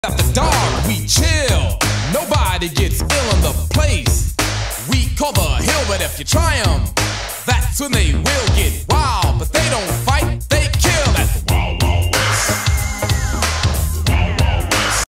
After dark, we chill. Nobody gets ill in the place. We call the hill, but if you try 'em, that's when they will get